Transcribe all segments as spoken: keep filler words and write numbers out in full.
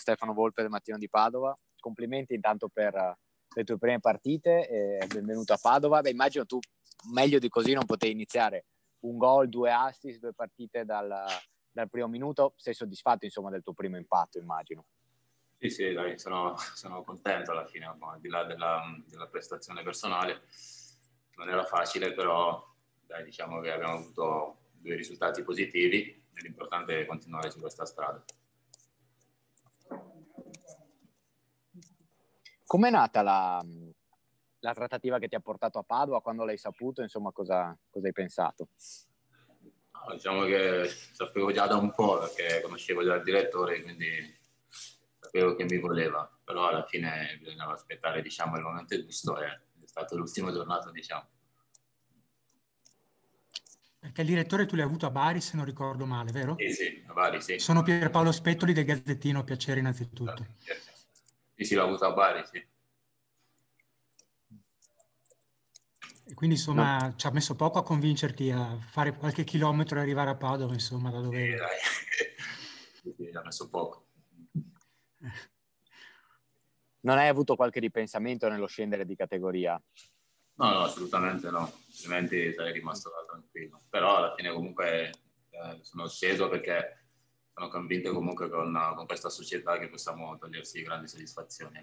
Stefano Volpe del Mattino di Padova. Complimenti intanto per le tue prime partite e benvenuto a Padova. Beh, immagino tu meglio di così non potevi iniziare. Un gol, due assist, due partite dal, dal primo minuto. Sei soddisfatto insomma del tuo primo impatto, immagino? Sì, sì, dai, sono, sono contento alla fine, al di là della, della prestazione personale. Non era facile, però dai, diciamo che abbiamo avuto due risultati positivi e l'importante è continuare su questa strada. Com'è nata la, la trattativa che ti ha portato a Padova? Quando l'hai saputo, insomma, cosa, cosa hai pensato? No, diciamo che sapevo già da un po', perché conoscevo già il direttore, quindi sapevo che mi voleva, però alla fine bisognava aspettare, diciamo, il momento giusto e è stato l'ultima giornata, diciamo. Perché il direttore tu l'hai avuto a Bari, se non ricordo male, vero? Sì, sì, a Bari, sì. Sono Pierpaolo Spettoli del Gazzettino, piacere innanzitutto. Sì, sì, l'ho avuto a Bari, sì. E quindi insomma no. Ci ha messo poco a convincerti a fare qualche chilometro e arrivare a Padova, insomma, da dove... Sì, dai. Sì, ci ha messo poco. Non hai avuto qualche ripensamento nello scendere di categoria? No, no, assolutamente no, altrimenti sarei rimasto tranquillo. Però alla fine comunque eh, sono sceso perché sono convinto comunque con, con questa società che possiamo togliersi grandi soddisfazioni.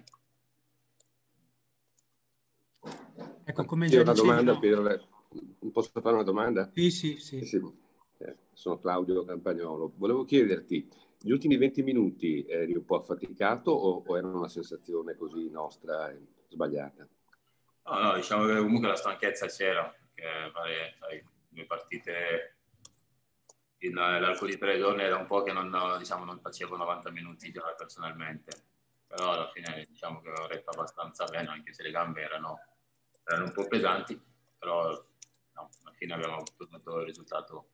Ecco, come già una dicevi, domanda no? per... Posso fare una domanda? Sì, sì, sì. sì, sì. Eh, sono Claudio Campagnolo. Volevo chiederti, gli ultimi venti minuti eri un po' affaticato o, o era una sensazione così nostra e sbagliata? No, no, diciamo che comunque la stanchezza c'era, perché fare, sai, due partite in, nell'arco di tre giorni era un po' che non, diciamo, non facevo novanta minuti già personalmente, però alla fine diciamo che ho retto abbastanza bene, anche se le gambe erano, erano un po' pesanti, però no, alla fine abbiamo ottenuto il risultato.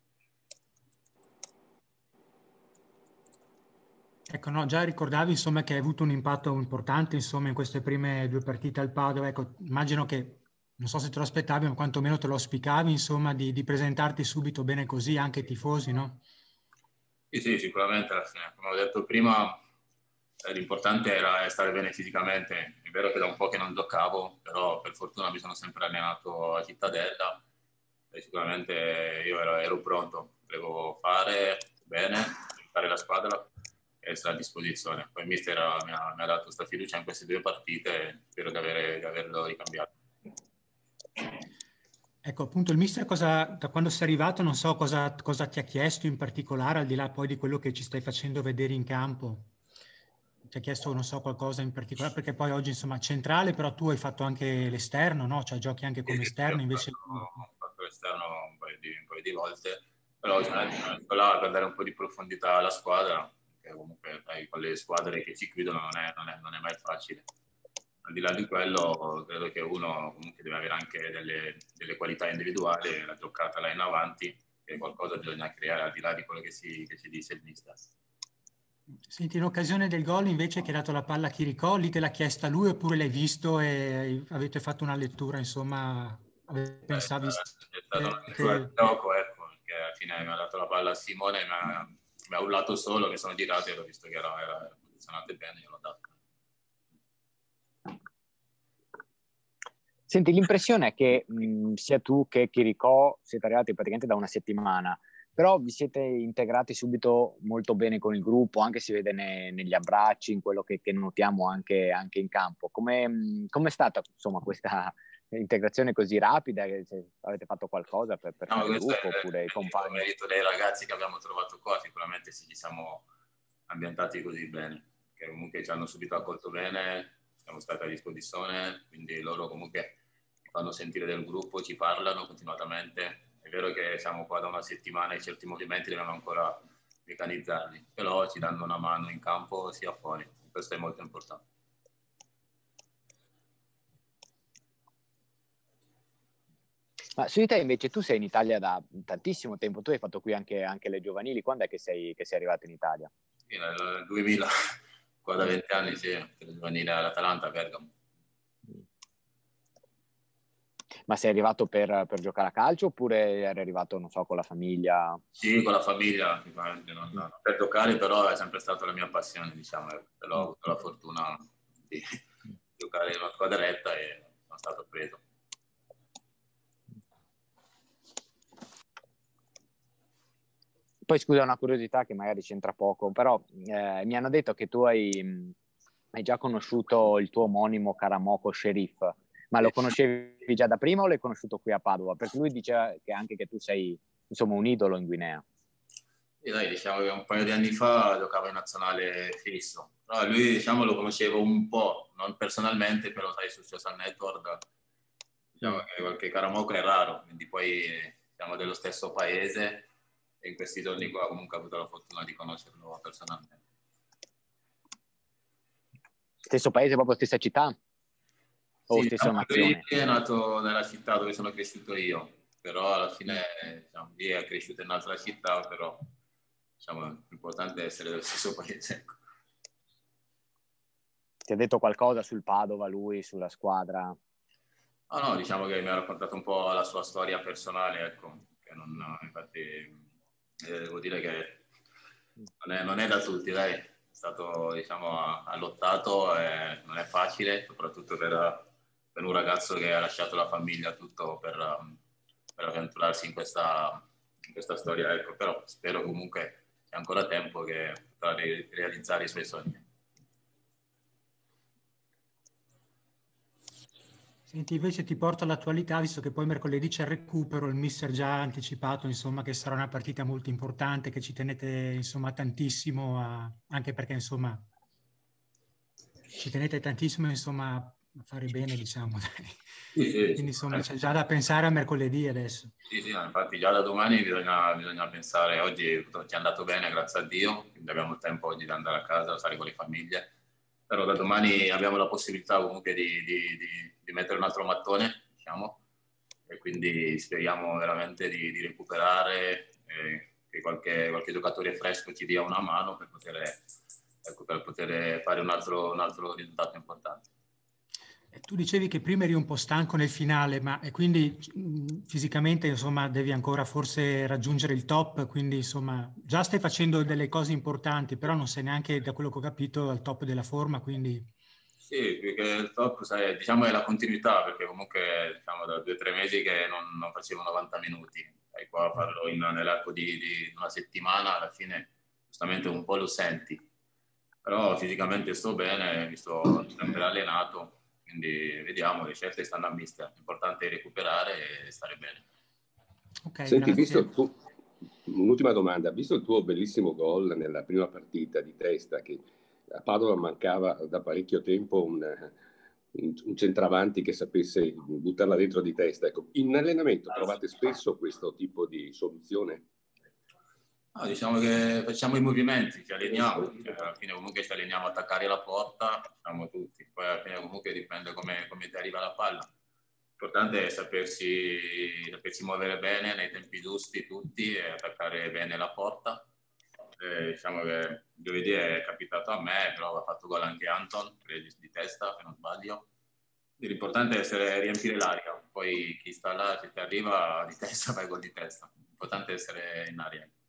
Ecco, no, già ricordavi insomma che hai avuto un impatto importante insomma in queste prime due partite al Padova. Ecco, immagino che, non so se te lo aspettavi, ma quantomeno te lo auspicavi insomma di, di presentarti subito bene così anche ai tifosi, no? Sì, sì, sicuramente alla fine. Come ho detto prima, eh, l'importante era stare bene fisicamente. È vero che da un po' che non giocavo, però per fortuna mi sono sempre allenato a Cittadella e sicuramente io ero, ero pronto. Volevo fare bene, fare la squadra e essere a disposizione. Poi il mister mi ha, mi ha dato questa fiducia in queste due partite e spero di, avere, di averlo ricambiato. Ecco, appunto, il mister cosa, da quando sei arrivato, non so cosa, cosa ti ha chiesto in particolare, al di là poi di quello che ci stai facendo vedere in campo. Ti ha chiesto, non so, qualcosa in particolare, perché poi oggi, insomma, centrale, però tu hai fatto anche l'esterno, no? Cioè giochi anche come esterno, invece... Ho fatto l'esterno un paio di, un paio di volte, però sono messo là per dare un po' di profondità alla squadra, che comunque sai, con le squadre che si chiudono non è, non è, non è mai facile. Al di là di quello, credo che uno comunque deve avere anche delle, delle qualità individuali, la giocata là in avanti, che qualcosa bisogna creare al di là di quello che si, che si dice il mister. Senti, in occasione del gol invece che hai dato la palla a Chiricò, lì te l'ha chiesta lui oppure l'hai visto e avete fatto una lettura, insomma, pensavi... È stata una lettura di gioco, ecco, perché alla fine mi ha dato la palla a Simone, mi ha, mi ha urlato solo, mi sono girato e l'ho visto che era, era posizionato bene, gliel'ho dato. Senti, l'impressione è che mh, sia tu che Chiricò siete arrivati praticamente da una settimana, però vi siete integrati subito molto bene con il gruppo, anche si vede ne, negli abbracci, in quello che, che notiamo anche, anche in campo. Come è stata insomma questa integrazione così rapida? Se avete fatto qualcosa per, per No, fare il questo gruppo è oppure i compagni? il merito dei ragazzi che abbiamo trovato qua, sicuramente sì, ci siamo ambientati così bene, che comunque ci hanno subito accolto bene, siamo stati a disposizione, quindi loro comunque ci fanno sentire del gruppo, ci parlano continuamente. È vero che siamo qua da una settimana e certi movimenti dobbiamo ancora meccanizzarli, però ci danno una mano in campo sia fuori, questo è molto importante. Ma su di te invece, tu sei in Italia da tantissimo tempo, tu hai fatto qui anche, anche le giovanili, quando è che sei, che sei arrivato in Italia? Sì, nel duemila, qua da venti anni, sì, le giovanili all'Atalanta a Bergamo. Ma sei arrivato per, per giocare a calcio oppure eri arrivato, non so, con la famiglia? Sì, con la famiglia, non, non per giocare, però è sempre stata la mia passione, diciamo. Però ho avuto la fortuna di giocare in una squadretta e sono stato preso. Poi scusa, una curiosità che magari c'entra poco, però eh, mi hanno detto che tu hai, hai già conosciuto il tuo omonimo Karamoko Sheriff, ma lo conoscevi già da prima o l'hai conosciuto qui a Padova? Perché lui dice che anche che tu sei, insomma, un idolo in Guinea. E dai, diciamo che un paio di anni fa giocava in nazionale fisso. Però lui, diciamo, lo conoscevo un po', non personalmente, però sai, su social network, diciamo mm. che qualche Karamoko è raro, quindi poi siamo dello stesso paese e in questi giorni qua comunque ho avuto la fortuna di conoscerlo personalmente. Stesso paese, proprio stessa città? O sì, stessa diciamo, nazione? lui è nato nella città dove sono cresciuto io, però alla fine diciamo, lui è cresciuto in un'altra città, però diciamo, l'importante è essere dello stesso paese. Ti ha detto qualcosa sul Padova, lui, sulla squadra? Ah, no, diciamo che mi ha raccontato un po' la sua storia personale, ecco, che non, infatti eh, devo dire che non è, non è da tutti, dai, è stato, diciamo, ha, ha lottato, e non è facile, soprattutto per, per un ragazzo che ha lasciato la famiglia, tutto per, per avventurarsi in questa, in questa storia, ecco, però spero comunque c'è ancora tempo che potrà realizzare i suoi sogni. Senti, invece ti porto all'attualità, visto che poi mercoledì c'è il recupero, il mister già ha anticipato, insomma, che sarà una partita molto importante, che ci tenete, insomma, tantissimo, a, anche perché, insomma, ci tenete tantissimo, insomma, a fare bene, diciamo. Sì, sì, Quindi, sì. insomma, c'è già da pensare a mercoledì adesso. Sì, sì, infatti già da domani bisogna, bisogna pensare, oggi ci è andato bene, grazie a Dio, quindi abbiamo il tempo oggi di andare a casa, stare con le famiglie, però da domani abbiamo la possibilità comunque di, di, di, di mettere un altro mattone, diciamo, e quindi speriamo veramente di, di recuperare, eh, che qualche, qualche giocatore fresco ci dia una mano per poter, ecco, per poter fare un altro, un altro risultato importante. Tu dicevi che prima eri un po' stanco nel finale, ma e quindi mh, fisicamente insomma devi ancora forse raggiungere il top, quindi insomma già stai facendo delle cose importanti, però non sei neanche, da quello che ho capito, al top della forma, quindi... Sì, perché il top sai, diciamo è la continuità, perché comunque diciamo da due o tre mesi che non, non facevo novanta minuti, e qua a farlo in, nell'arco di, di una settimana, alla fine giustamente un po' lo senti, però fisicamente sto bene, mi sto sempre allenato. Quindi vediamo, le scelte stanno a mister, l'importante è recuperare e stare bene. Okay, Senti, grazie. visto il tuo, un'ultima domanda, visto il tuo bellissimo gol nella prima partita di testa, che a Padova mancava da parecchio tempo un, un, un centravanti che sapesse buttarla dentro di testa, ecco, in allenamento trovate spesso questo tipo di soluzione? No, diciamo che facciamo i movimenti, ci alleniamo, cioè, alla fine comunque ci alleniamo a attaccare la porta, siamo tutti, poi alla fine comunque dipende come, come ti arriva la palla. L'importante è sapersi, sapersi muovere bene nei tempi giusti tutti e attaccare bene la porta. Eh, diciamo che giovedì è capitato a me, però ha fatto gol anche Anton, di, di testa, se non sbaglio. L'importante è essere, riempire l'aria, poi chi sta là, se ti arriva di testa, fai gol di testa. L'importante è essere in aria.